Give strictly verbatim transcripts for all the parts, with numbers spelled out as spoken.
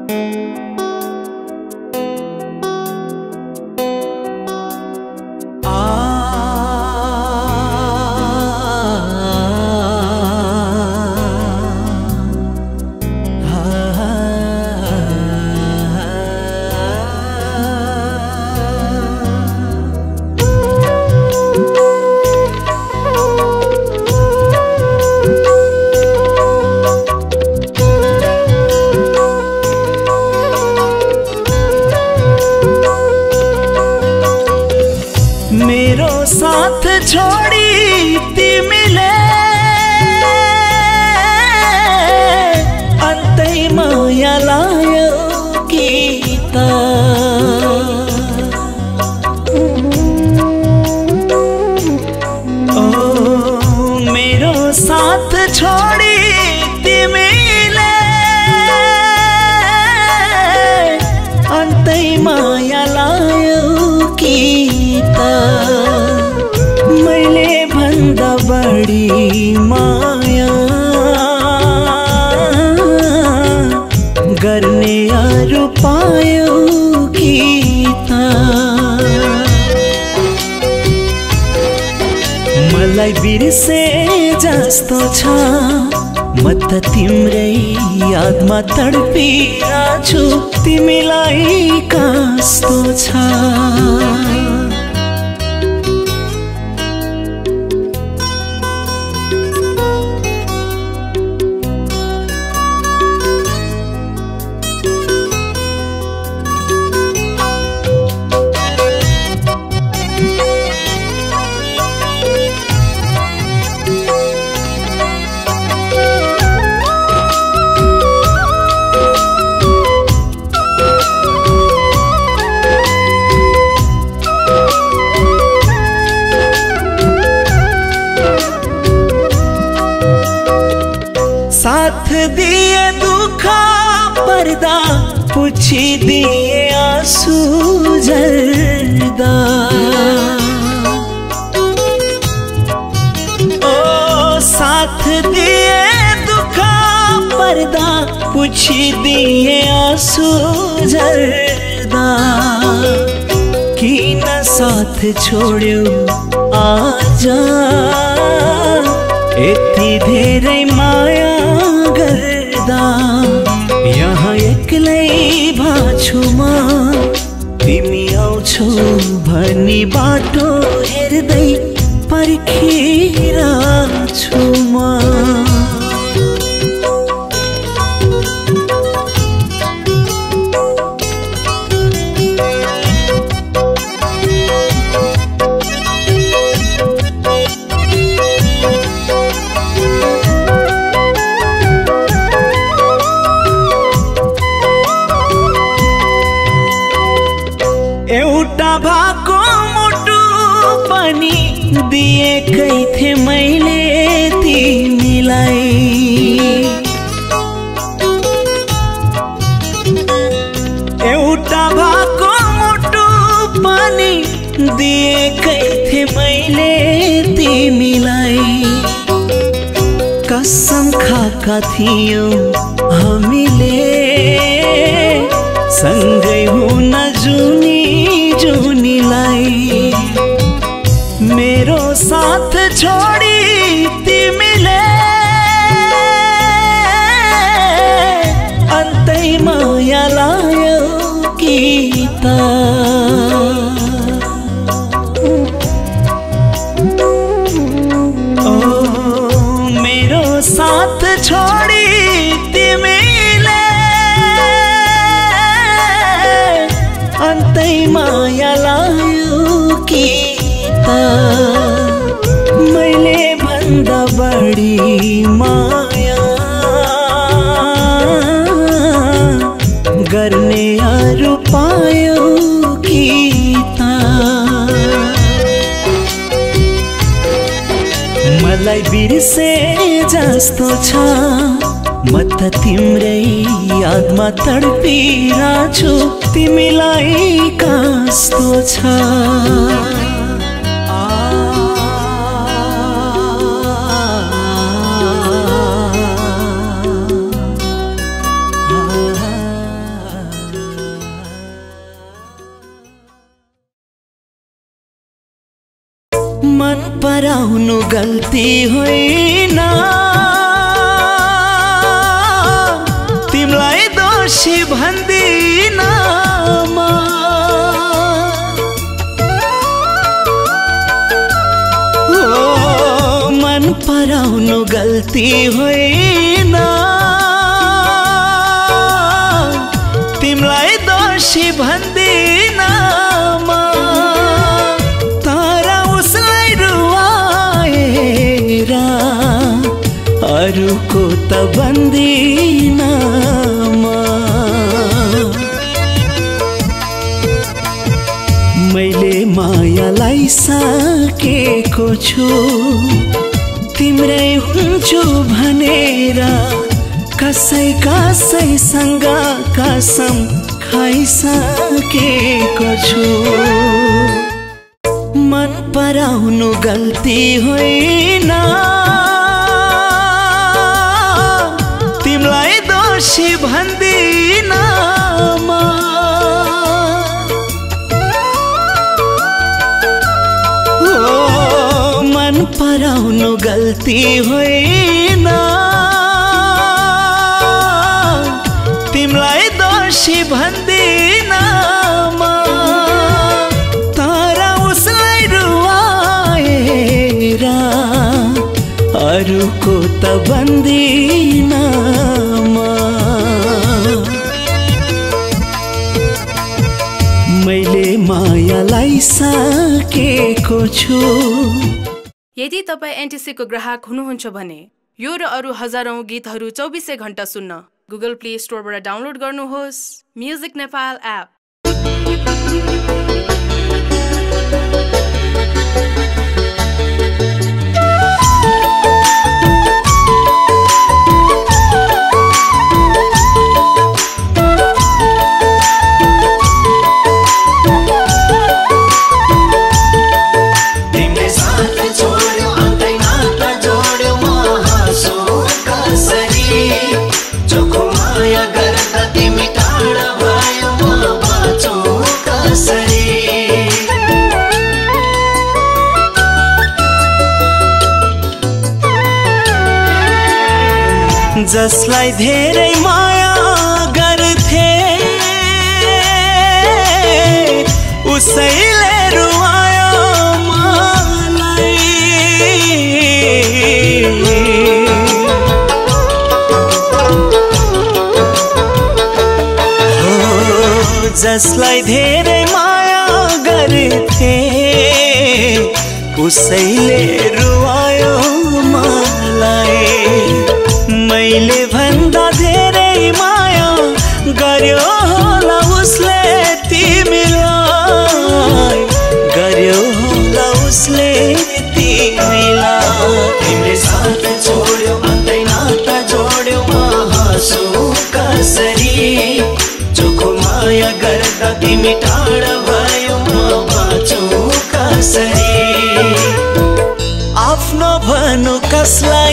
मेरो साथ छोडी तिमीले अन्तै माया लायो कि त ओ मेरो साथ छोडी तिमीले अन्तै माया लायो कि मैले भन्दा बढी माया गर्ने अरू पायो कि त मलाई बिर्से जस्तो छ म त तिम्रै यादमा तडपिरहेछु तिमीलाई कस्तो छ साथ दिए दुख पर्दा पुछिदिए आँसु झर्दा ओ साथ दिए दुख पर्दा पुछिदिए आँसु झर्दा किन साथ छोड्यो आज यति धेरै माया गर्दा यहाँ एक्लै भाछु म तिमी आउँछौ भनी बाटो हेर्दै पर्खिरहेछु म एउटा भाको मुटु पनि दिएकै थिएँ मैले तिमीलाई एउटा भाको मुटु पनि दिएकै थिएँ मैले तिमीलाई कसम खाका थियौं हामीले सँगै हुन जुनी जुनीलाई मेरो साथ छोडी तिमीले अन्तै माया लायो कि त ओ मेरो साथ छोडी तिमीले अन्तै माया लायो कि त मैले भन्दा बढी माया गर्ने अरू पायो कि त मलाई बिर्से जस्तो छ म त तिम्रै यादमा तडपिरहेछु तिमीलाई कस्तो छ पराउनु गल्ती होइन तिमीलाई दोषी भन्दिन म ओ मन पराउनु गल्ती होइन तिमीलाई दोषी भन्दिन म अरूको त बन्दिन म मैले मायालाई सकेको छु तिम्रै हुन्छु भनेर कसै कसैसँग कसम खाइसकेको छु मन पराउनु गल्ती होइन तिमीलाई दोषी भन्दिन म ओ मन पराउनु गल्ती होइन तिमीलाई दोषी भन्दिन म तर उसलाई रुवाएर अरूको त बन्दिन म मैले मायालाई सकेको छु। यदि तपाईं एनटिसीको ग्राहक हुनुहुन्छ भने यो र अरू हजारौं गीतहरू चौबीसै घण्टा सुन्न गुगल प्ले स्टोरबाट डाउनलोड गर्नुहोस् म्युजिक नेपाल एप। जसलाई धेरै माया गर्थे उसैले रुवायो मलाई हो जसलाई धेरै माया गर्थे उसैले रुवायो मलाई मैले भन्दा धेरै माया गर्यो होला उसले तिमीलाई गर्यो होला उसले तिमीलाई तिमीले साथ छोड्यो अन्दै नाता जोड्यो हाँसु कसरी चोखो माया गर्दा तिमी टाढा भयो म बाँचु कसरी आफ्नो भनु कसलाई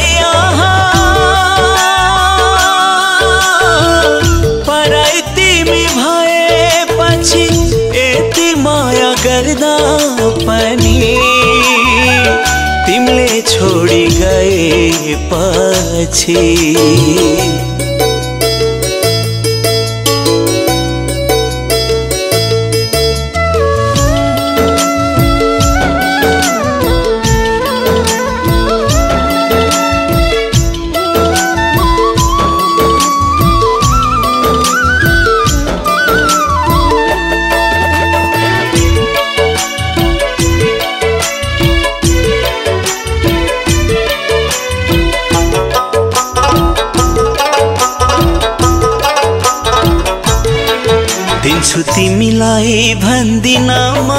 पराई तिमी भएपछि यति माया गर्दा पनि तिमीले छोडी गएपछि दिन्छु तिमीलाई भन्दिन म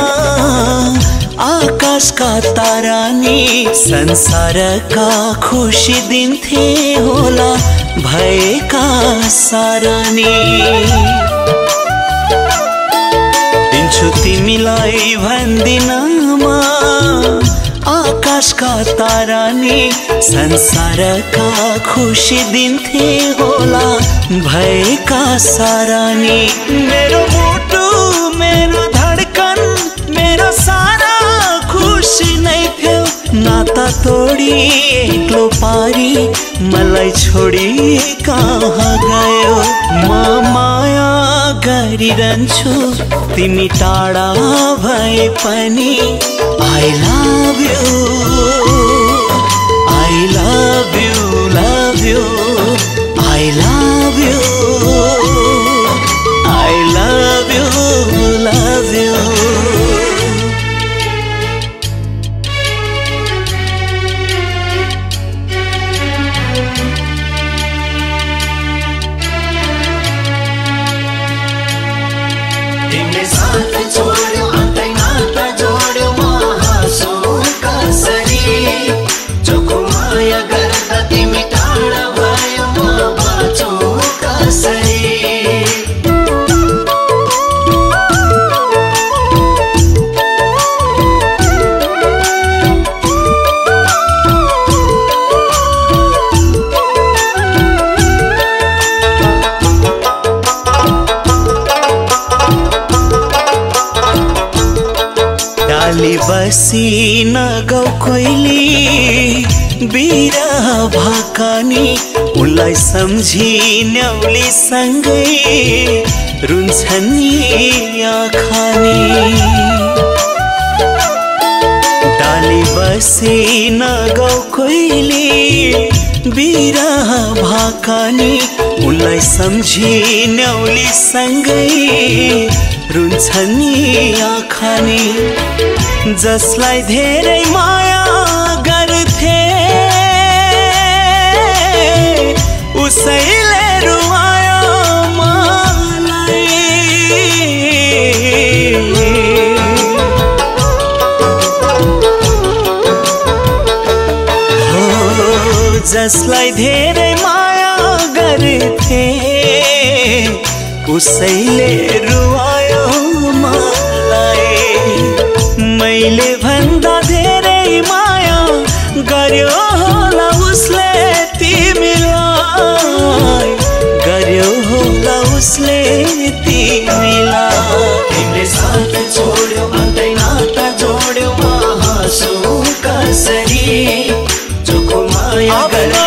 आकाशका तारा नि संसारका खुसी दिन्थे होला भएका सारा नि दिन्छु तिमीलाई भन्दिन म आकाशका तारा नि संसारका खुसी दिन्थे होला भएका सारा नि मेरो मुटु मेरो धडकन मेरो सारा खुसी नै थियो तोडी एक्लो पारी मलाई छोडी कहाँ गयो म माया गरिरहन्छु तिमी टाढा भए पनि I love you I love you love you I love you I love you love you तिमीले साथ छोड्यो अन्तै नाता जोड्यो म हाँसु कसरी चोखो माया गर्दा तिमी टाढा भयो म बाँचौ कसरी डाली बसी नगौ कोइली बिरह भाकानी उनलाई सम्झी न्याउली सँगै रुन्छन् नि आँखानी डाली बसी नगौ कोइली बिरह भाकानी उनलाई सम्झी न्याउली सँगै रुन्छन् नि आँखानी जसलाई धेरै माया गर्थे उसैले रुवायो मलाई हो जसलाई धेरै माया गर्थे उसैले रुवायो मलाई मैले भन्दा धेरै माया गर्यो होला उसले तिमीलाई गर्यो होला उसले तिमीलाई तिमीले साथ छोड्यो अन्तै नाता जोड्यो म हाँसु कसरी चोखो माया गर्दा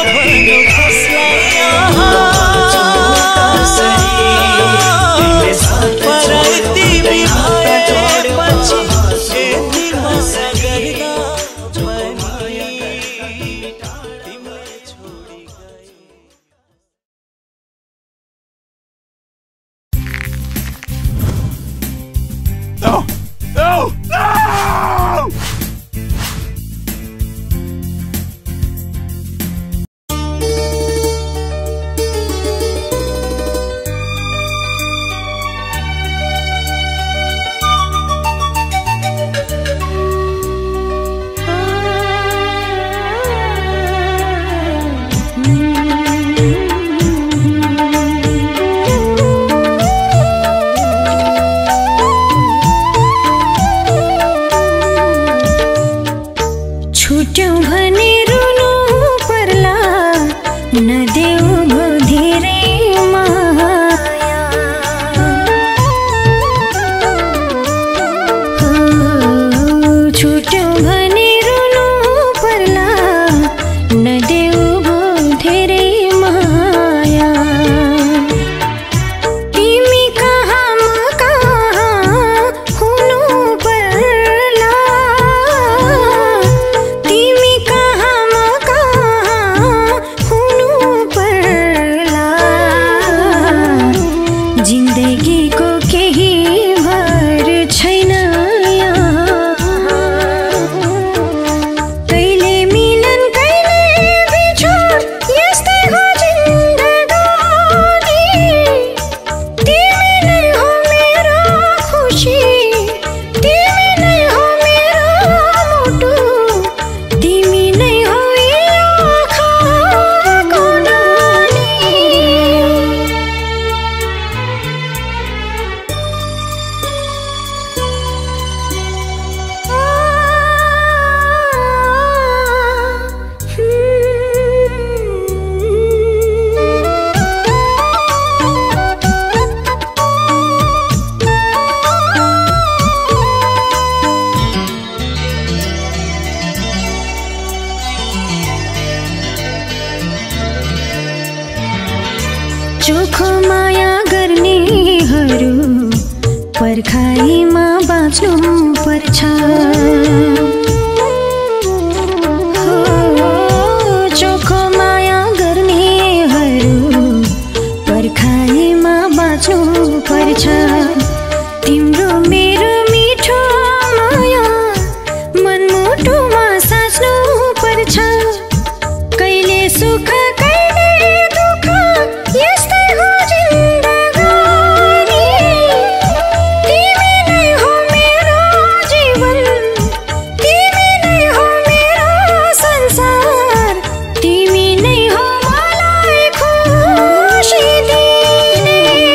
चोखो माया गर्नेहरू पर्खाइमा बाँच्नु पर्छ। चोखो माया गर्नेहरू पर्खाइमा बाँच्नु पर्छ। तिम्रो मेरो मिठो माया मनमुटुमा साच्नु पर्छ। कहिले सुख कहिले दुःख यस्तै हो जिन्दगानी। तिमी नै हो मेरो जीवन, तिमी नै हो मेरो संसार, तिमी नै हो मलाई खुसी दिने।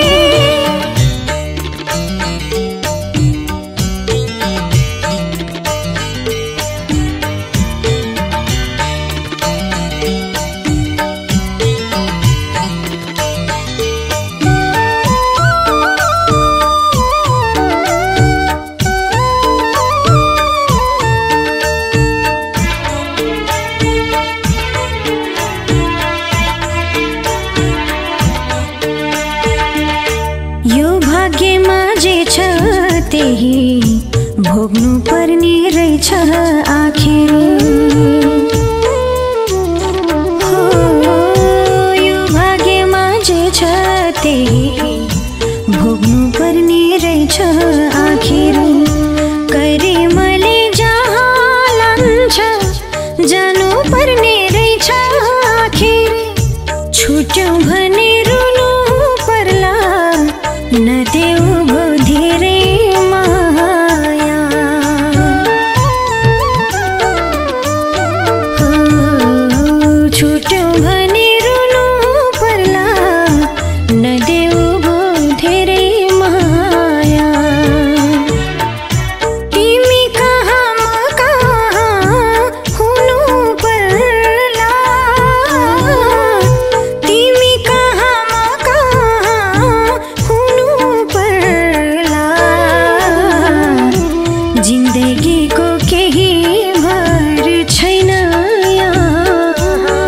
यो भाग्यमा जे छ त्यही भोग्नु पर्ने रहेछ आखिर। हो, यो भाग्यमा जे छ त्यही भोग्नु पर्ने रहेछ आखिर। करिमले जहाँ लान्छ जानु पर्ने रहेछ आखिर। छुट्यौँ भने रुनु पर्ला नदेऊ भो धेरै माया। हो, छुट्यौँ भने रुनु पर्ला नदेऊ भो धेरै माया। तिमी कहाँ म कहाँ हुनु पर्ला। तिमी कहाँ म कहाँ हुनु पर्ला। जिन्दगीको केही भर छैन यहाँ।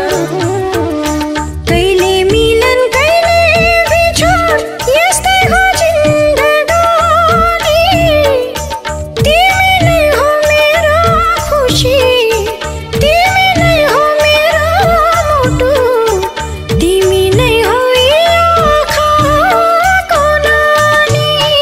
कहिले मिलन कहिले बिछोड यस्तै हो जिन्दगानी। तिमी नै हो मेरो खुसी, तिमी नै हो मेरो मुटु, तिमी नै हो यो आँखाको नानी।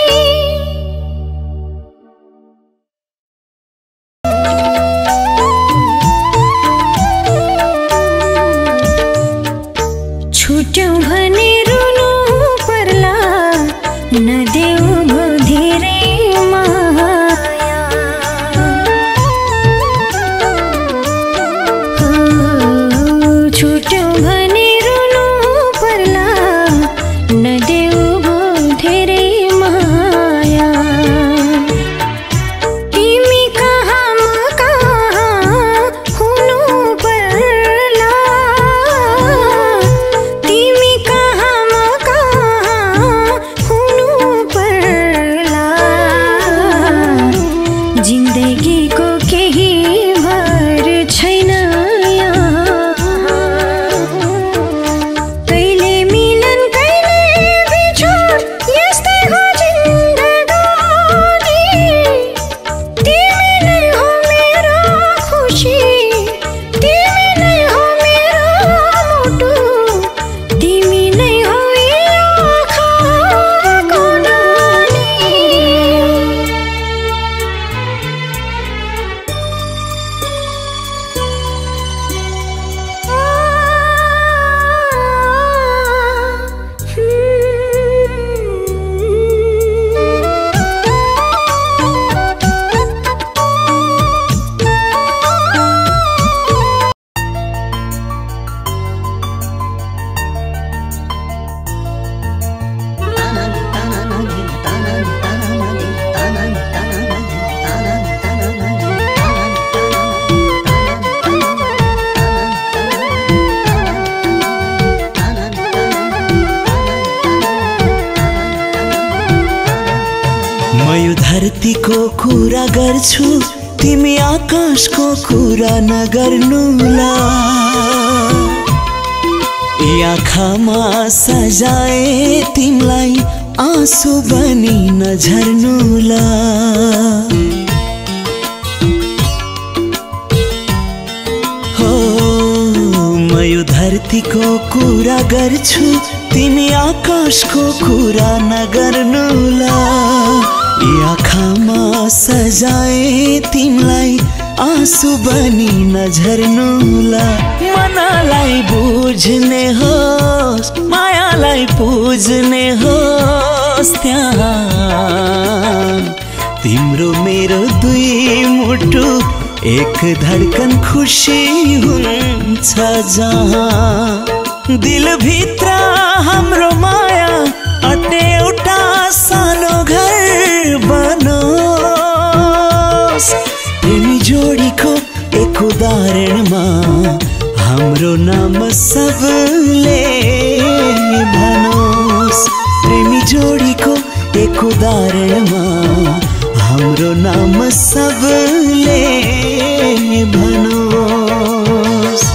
छुट्यौँ भने रुनु पर्ला नदेऊ भो धेरै माया। हो, छुट्यौँ भने रुनु पर्ला नदेऊ भो धेरै माया। तिमी कहाँ म कहाँ हुनु पर्ला। तिमी कहाँ म कहाँ हुनु पर्ला। जिन्दगीको केही भर छैन यहाँ। कहिले मिलन कहिले बिछोड यस्तै हो जिन्दगानी। तिमी नै हो मेरो खुसी, तिमी नै हो मेरो मुटु, तिमी नै हो यो आँखाको नानी। म यो धरतीको कुरा गर्छु, तिमी आकाशको कुरा नगर्नुला। आँखामा सजाए तिमलाई आँसु बनी नझर्नुला हो म यो धरतीको कुरा गर्छु तिमी आकाशको कुरा नगर्नुला आँखामा सजाए तिमलाई आँसु बनी नझर्नुला मनलाई बुझ्ने होस् मायालाई पुज्ने होस् त्यहाँ तिम्रो मेरो दुई मुटु एक धडकन खुसी हुन्छ जहाँ दिलभित्र हाम्रो माया अट्ने एउटा सानो घर बनोस् प्रेमी जोडीको एक उदाहरणमा हाम्रो नाम सबले भनोस् प्रेमी जोडीको एक उदाहरणमा हाम्रो नाम सबले भनोस्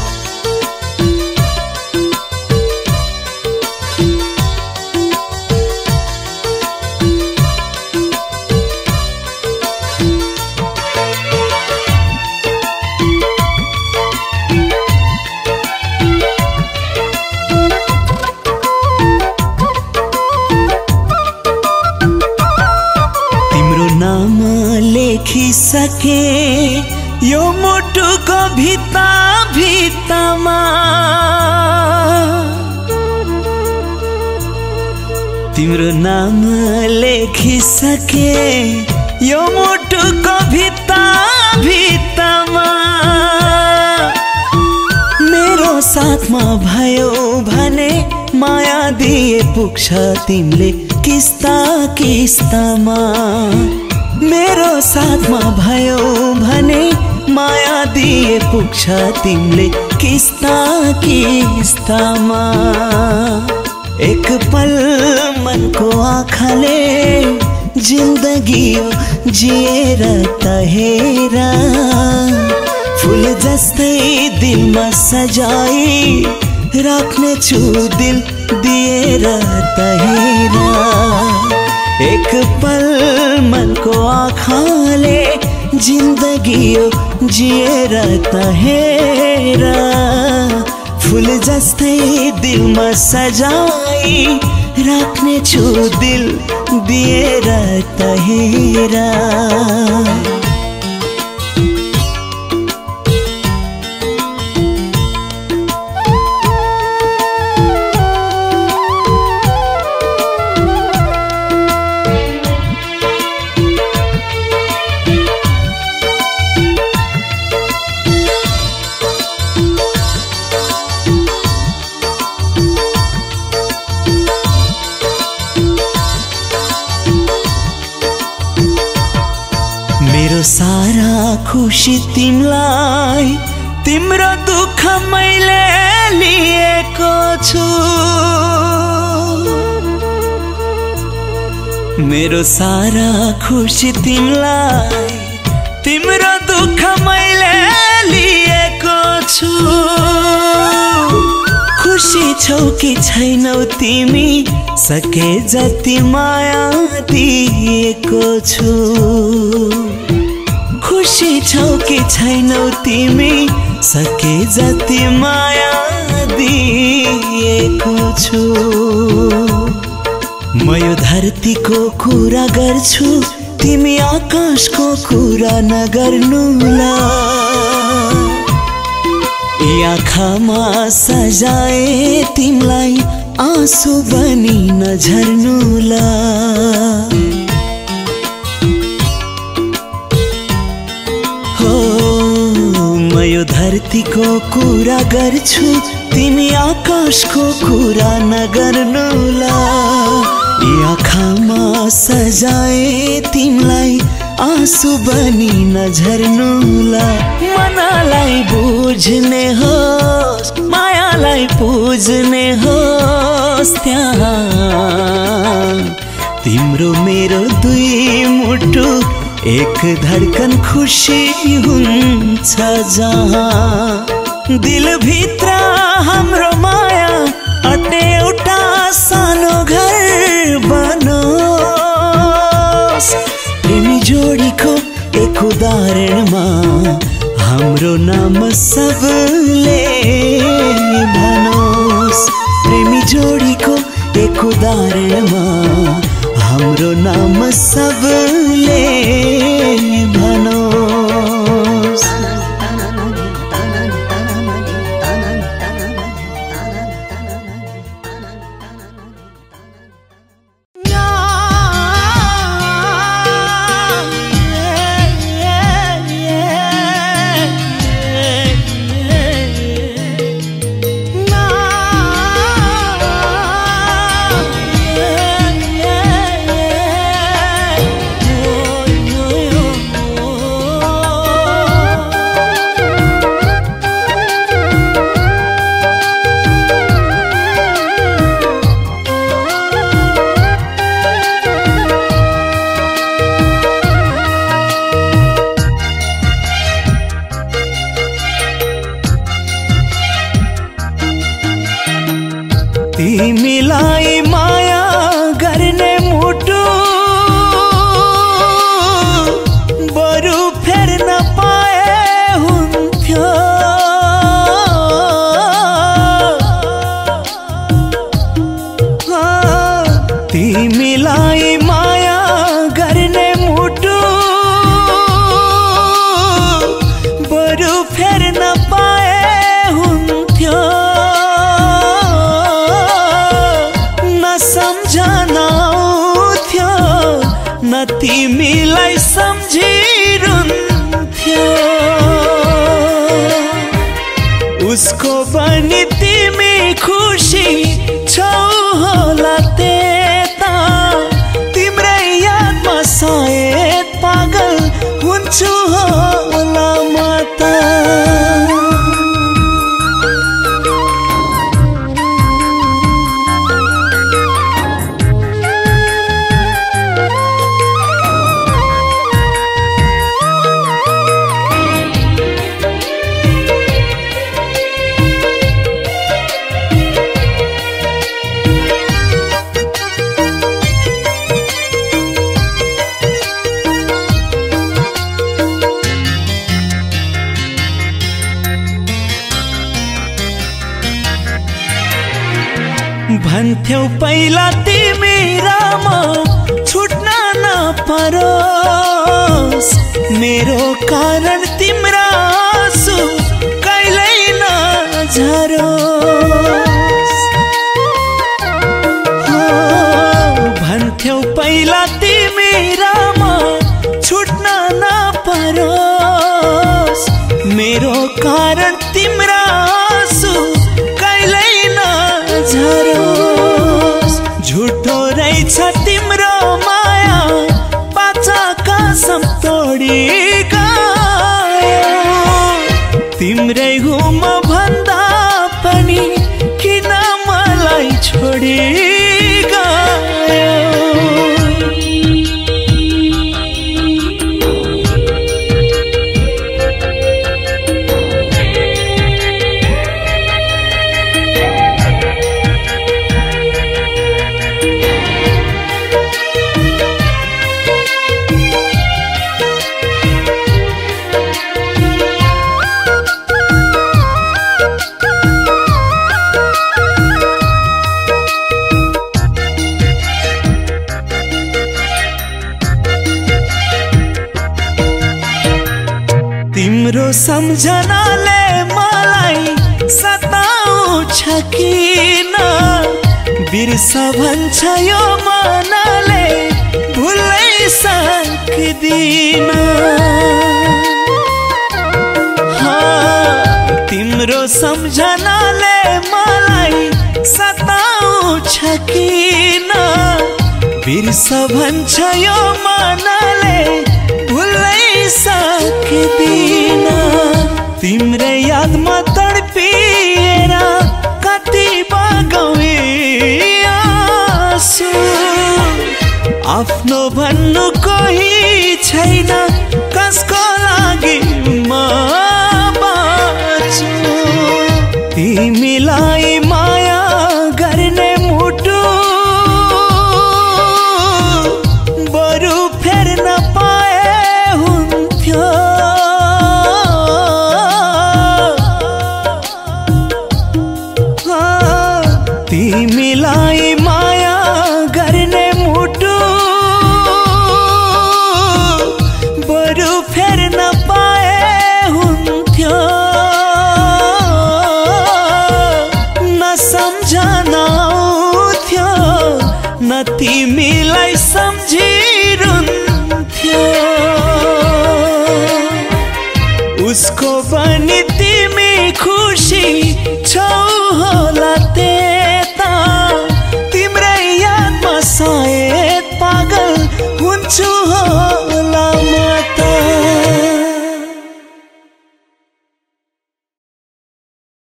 सके यो मुटुको भित्ता भित्तामा तिम्रो नाम लेखिसके यो मुटुको भित्ता भित्तामा मेरो साथमा भयो भने माया दिए पुग्छ तिमीले किस्ता किस्तामा मेरो साथमा भयो भने माया दिए पुग्छ तिमीले किस्ता किस्तामा एक पल मनको आँखाले जिन्दगी जिएर त हेर फूल जस्तै दिलमा सजाई राख्ने छु दिल दिएर त हेर एक पल मनको आँखाले जिन्दगी जिएर त हेर फूल जस्तै दिलमा सजाई राख्ने छु दिल दिएर त हेर सारा खुशी तिमलाई तिम्रो दुःख मैले लिएको छु मेरो सारा खुशी तिमलाई तिम्रो दुःख मैले लिएको छु खुशी छौ कि छैनौ तिमी सके जति माया दिएको छु खुशी छौ कि छैनौ तिमी सके जति माया दिएको छु म यो धरतीको कुरा गर्छु तिमी आकाशको कुरा नगर्नुला आँखामा सजाए तिमलाई आँसु बनी नझर्नुला यो धरतीको कुरा गर्छु तिमी आकाशको कुरा नगर्नुला आँखामा सजाए तिमलाई आँसु बनी नझर्नुला मनलाई बुझ्ने होस् मायालाई पुज्ने होस् त्यहाँ तिम्रो मेरो दुई मुटु एक धडकन खुसी हुन्छ जहाँ दिलभित्र हाम्रो माया हाम्रो नाम सबले भनोस् प्रेमी जोडीको एक उदाहरणमा हाम्रो नाम सबले भनोस् तिमीलाई माया गर्ने मुटु बरु फेर्न पाए हुन्थ्यो तिमीलाई माया गर्ने मुटु बरु फेर्न पाए हुन्थ्यो न तिमीलाई सम्झिरुन्थ्यो उसको पनि तिमी खुसी छौ होला त्यता तिम्रै यादमा सायद पागल हुन्छु होला म त भन्थ्यौ पहिला तिमी राम छुट्न नपरोस् मेरो कारण तिम्रा आँसु कहिल्यै नझरोस् भन्थ्यौ पहिला तिमी राम छुट्न नपरोस् मेरो कारण तिम्रा आँसु कहिल्यै नझरोस् झुटो रहेछ तिम्रो माया पाचा कसम तोडी गयो तिम्रै हुम भन्दा पनि किन मलाई छोडी गयो तिम्रो सम्झनाले मलाई सताउँछ किन बिर्स भन्छ यो मनले भुल्नै सक्दिन तिम्रो सम्झनाले मलाई सताउँछ किन बिर्स भन्छ यो मनले भुल्नै सक्दिन तिम्रै यादमा तडपिएर कति बगाउने आँसु आफ्नो भन्नु कोही छैन कसको लागि म बाँच्छु तिमीलाई माया गर्ने मुटु बरु फेर्न पाए हुन्थ्यो न तिमीलाई सम्झी